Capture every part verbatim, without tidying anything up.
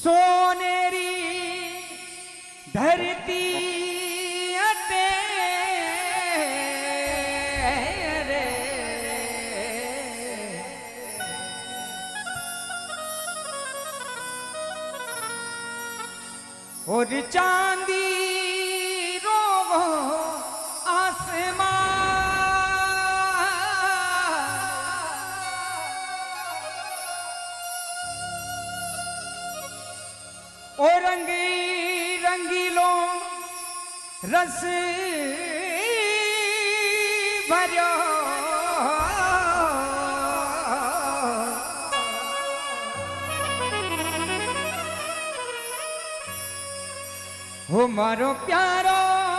सोनेरी धरती अटे रे और चांदी रो आसमां और रंगी रंगीलो रस भरियो हो मारो प्यारो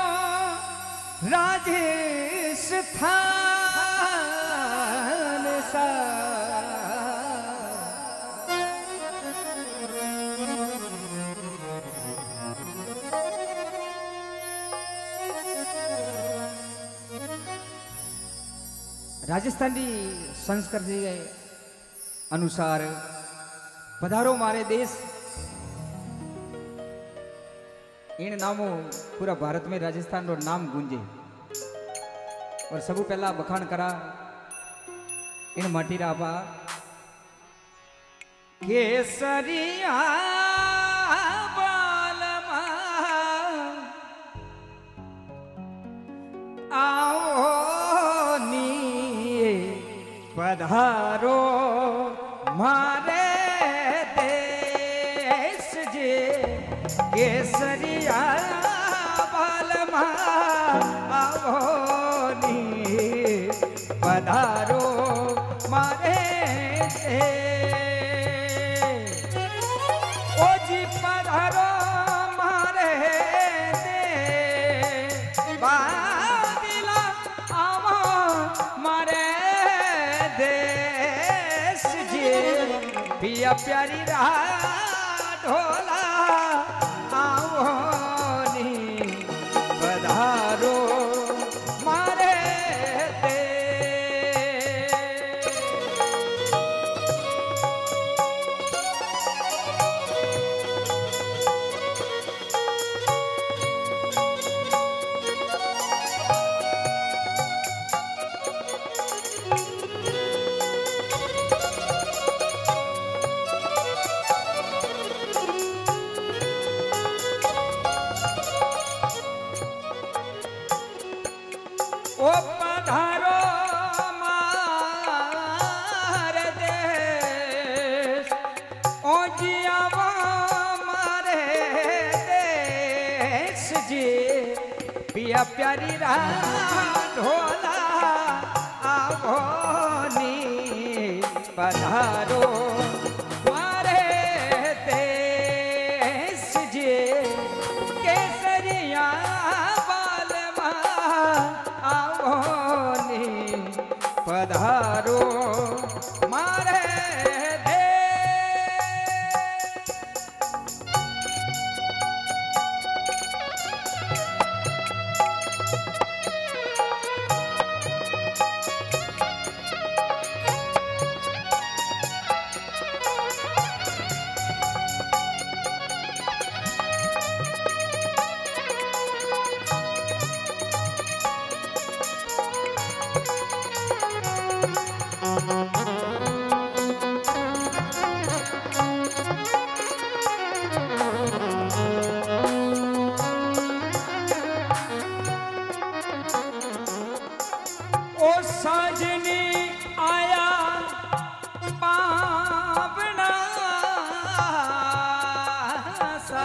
राजस्थान सा राजस्थानी संस्कृति के अनुसार पधारो मारे देश इन नामों पूरा भारत में राजस्थान रो नाम गूंजे और सबू पहला बखान करा इन माटी राबा केसरिया बालमा आओ पधारो मारे देश जे केसरिया बालमा आओ नी पधारो मारे देश ओ जी पधारो मारे देश बादिला आओ मारे देश जी पिया प्यारी रहा ढोला आओ नी पधारो मारे देश ओ पधारो मार देश ओ जियावा मारे देश जी पिया प्यारी रा ढोला आओ नी पधारो मारे देश जी केसरिया पधारो मारे ओ साजनी आया पावना सा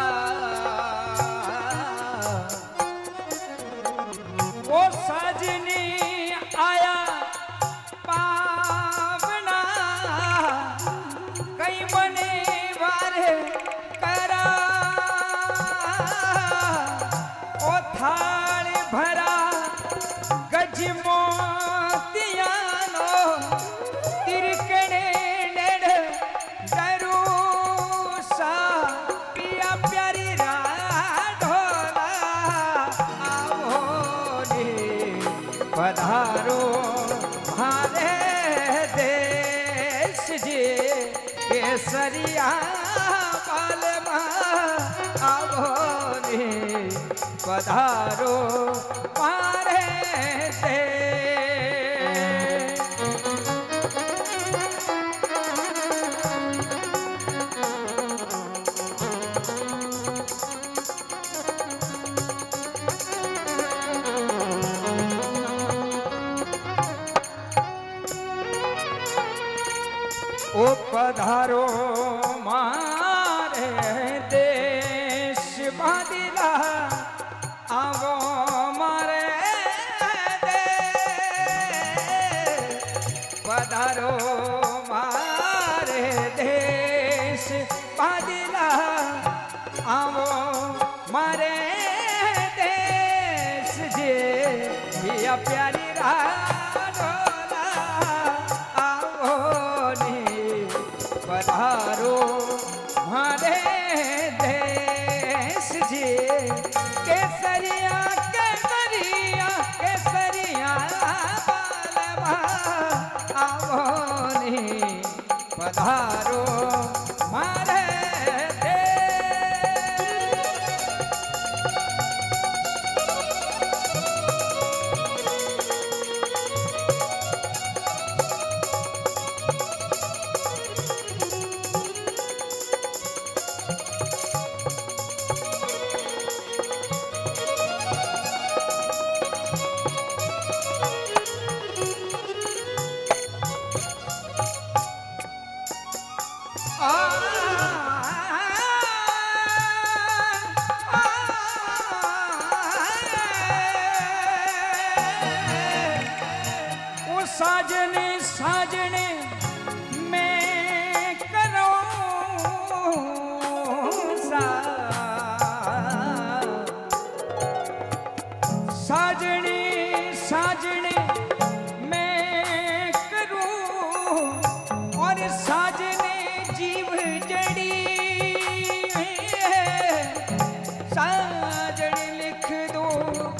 ओ साजनी आया पावना कई बने वारे करा ओ थाल भरा गज मोतियानो तिरकने नेड़ डरू सा पिया प्यारी रा ढोला आओ नी पधारो मारे देश जी केसरिया बालमा पधारो मारे ओ पधारो मारे देश बादिला आवो मारे देश पधारो मारे देश बादिला आवो मारे देश जे पिया प्यारी राडोला आवो पधारो मारे देश जी केसरिया केसरिया केसरिया बालवा आवो नी पधारो मारे साजने साजने मैं करो सा साजने साजने मैं करूं और साजने जीव जड़ी साजन लिख दो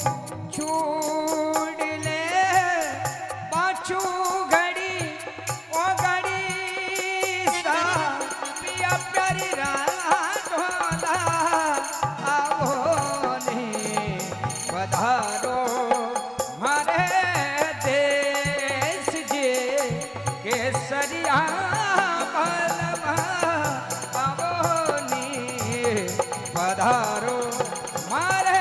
छोड़ ले पाछू घड़ी ओ घड़ी सा पिया प्यारी राडोला आवो नी पधारो मारे देश जे केसरिया बालवा आवो नी पधारो मारे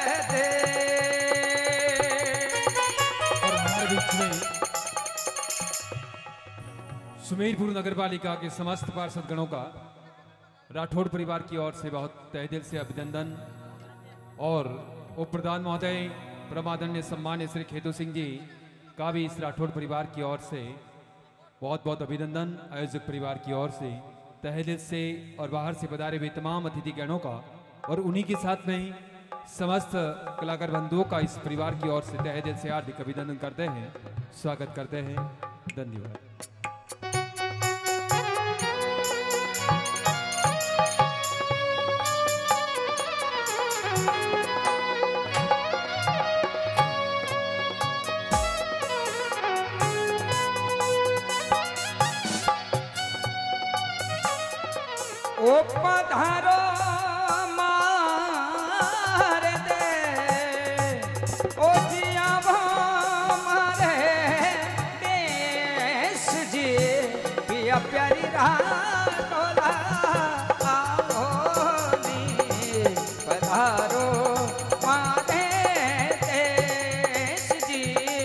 सुमेरपुर नगर पालिका के समस्त पार्षद गणों का राठौड़ परिवार की ओर से बहुत तहे दिल से अभिनंदन और उप प्रधान महोदय परमादरणीय सम्मान्य श्री खेतू सिंह जी का भी इस राठौड़ परिवार की ओर से बहुत बहुत अभिनंदन। आयोजक परिवार की ओर से तहे दिल से और बाहर से पधारे हुए तमाम अतिथि गणों का और उन्हीं के साथ में ही समस्त कलाकार बंधुओं का इस परिवार की ओर से तहे दिल से हार्दिक अभिनंदन करते हैं, स्वागत करते हैं। धन्यवाद। ओ पधारो मार दे ओ जिया मारे देश जी पिया प्यारी राडोला आवो नी पधारो मारे देश जी।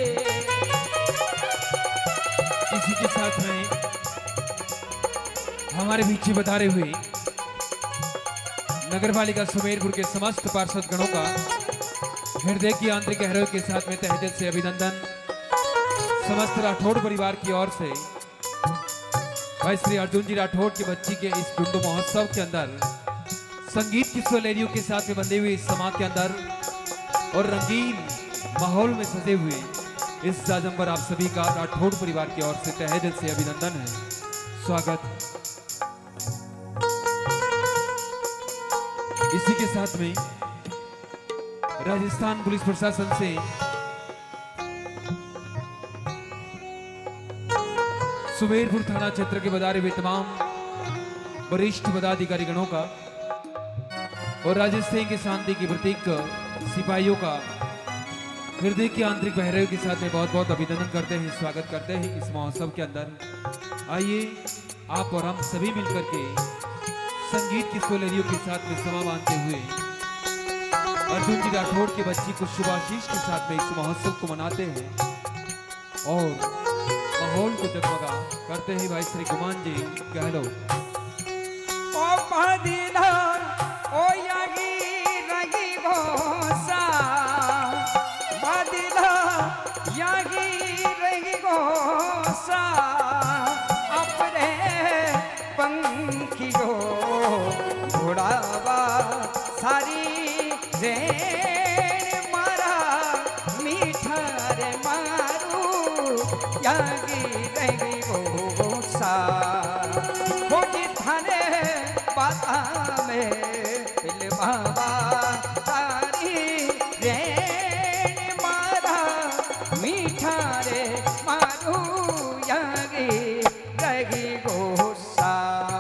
इसी के साथ में हमारे बीच बधारे हुए नगर पालिका सुमेरपुर के समस्त पार्षद गणों का हृदय की आंतरिक गहराई के साथ में तहे दिल से अभिनंदन। समस्त राठौड़ परिवार की ओर से भाई श्री अर्जुन जी राठौड़ की बच्ची के इस डुंडू महोत्सव के अंदर संगीत की स्वलहरियों के साथ में बंधे हुए इस समाज के अंदर और रंगीन माहौल में सजे हुए इस जाजम पर आप सभी का राठौड़ परिवार की ओर से तहे दिल से अभिनंदन है, स्वागत। इसी के साथ में राजस्थान पुलिस प्रशासन से सुमेरपुर थाना क्षेत्र के बधारे हुए तमाम वरिष्ठ पदाधिकारी गणों का और राजस्थान की शांति की प्रतीक सिपाहियों का हृदय के आंतरिक बहरे के साथ में बहुत बहुत अभिनंदन करते हैं, स्वागत करते हैं इस महोत्सव के अंदर। आइए आप और हम सभी मिलकर के संगीत की सोलरियों के साथ में समा बांधते हुए अर्जुन जी राठौड़ के बच्ची को शुभाशीष के साथ में इस महोत्सव को मनाते हैं और माहौल को जगमगा करते हैं। भाई श्री गुमान जी गहलोत। ओ मदीना ओ यागी रगी गोसा, मदीना यागी रगी गोसा, अपने पंखी को घोड़ावा सारी रे मारा मीठा रे मारू यागी रगी गोसा, बाता में फिल्मावा तारी रे मारा मीठा रे मारू यागी रगी गोसा।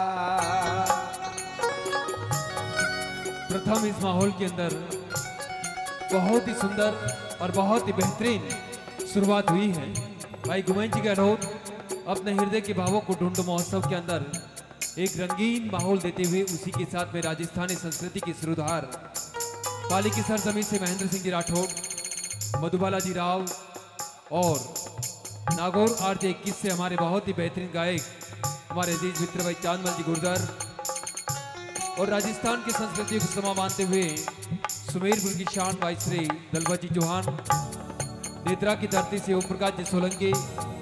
प्रथम इस माहौल के अंदर बहुत ही सुंदर और बहुत ही बेहतरीन शुरुआत हुई है। भाई गुमान जी गहलोत अपने हृदय के भावों को ढूंढो महोत्सव के अंदर एक रंगीन माहौल देते हुए उसी के साथ में राजस्थानी संस्कृति की सुधार पाली की सरजमीन से महेंद्र सिंह जी राठौड़, मधुबाला जी राव और नागौर आरजे इक्कीस से हमारे बहुत ही बेहतरीन गायक हमारे अजीज मित्र भाई चांदमल जी गुर्जर और राजस्थान की संस्कृति को समा मानते हुए सुमेरपुर की शान भाई श्री दलबत जी चौहान, नेत्रा की धरती से ओम प्रकाश जी सोलंकी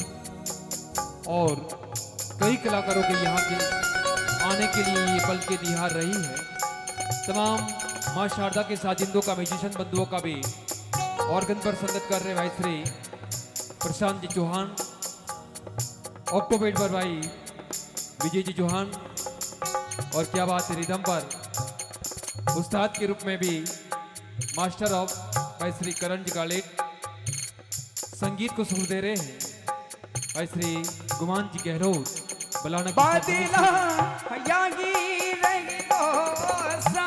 और कई कलाकारों के यहाँ के आने के लिए ये पल के निहार रही है। तमाम माँ शारदा के साजिंदों का, म्यूजिशियन बंधुओं का भी ऑर्गन पर संगत कर रहे भाई श्री प्रशांत जी चौहान, ऑक्टोपेड पर भाई विजय जी चौहान और क्या बात है रिदम पर उस्ताद के रूप में भी मास्टर ऑफ भाई श्री करण जी गालेट संगीत को सुर दे रहे हैं भाई श्री गुमान जी गहलोत। बादिला यागी रही गोसा,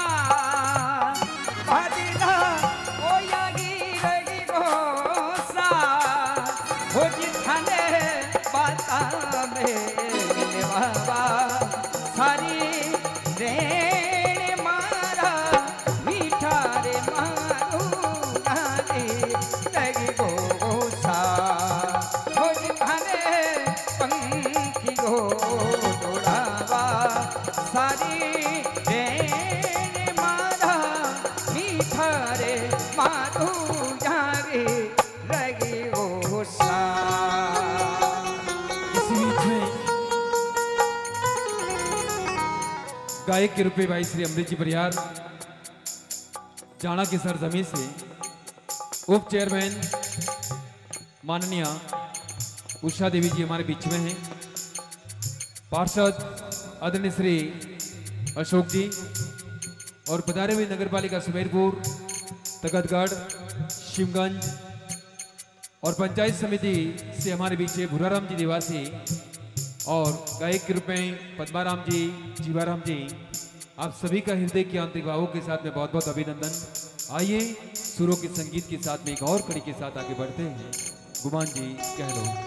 बादिला ओ यागी रही गोसा, हो जिठाने बाता में बाबा सारी रे मारा मीठा रे मारू यागी रही गोसा, हो जिठाने पंखी को सारी रे मारा मीठा रे मारू यागी रगी गोसा। इसी बीच में गायक के रूप में भाई श्री अमृत जी परिहार जाना की सरजमी से उप चेयरमैन माननीय उषा देवी जी हमारे बीच में हैं। पार्षद आदरणीय श्री अशोक जी और पधारे हुए नगर पालिका सुमेरपुर, तगतगढ़, शिवगंज और पंचायत समिति से हमारे बीच भूराराम जी निवासी और गायक के रूप में पद्माराम जी, जीवाराम जी, आप सभी का हृदय के आंतरिक भावों के साथ में बहुत बहुत अभिनंदन। आइए सुरों के संगीत के साथ में एक और कड़ी के साथ आगे बढ़ते हैं। गुमान जी गहलोत।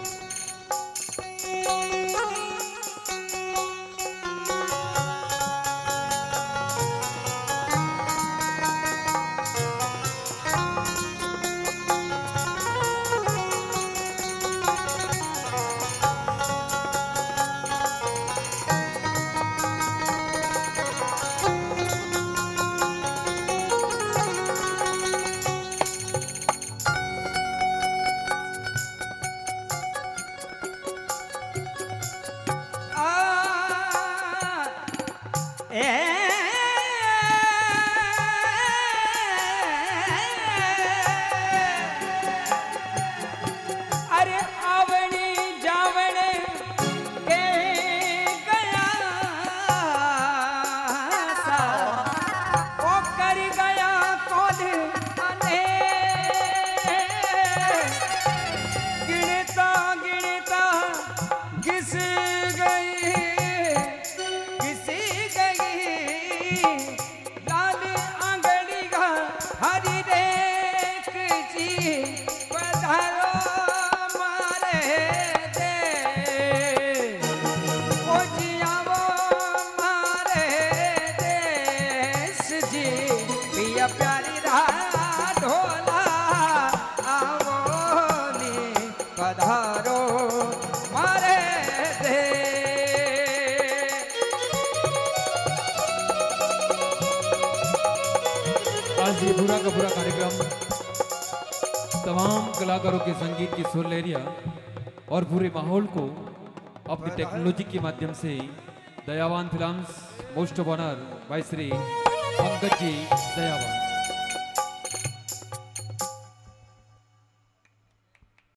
किस गई किसी गई पधारो मारे दे। आज ये पूरा का पूरा कार्यक्रम तमाम कलाकारों के संगीत की सुर लहरिया और पूरे माहौल को अपनी टेक्नोलॉजी के माध्यम से Dayawan films most of honour by Shri Pankaj ji दयावान।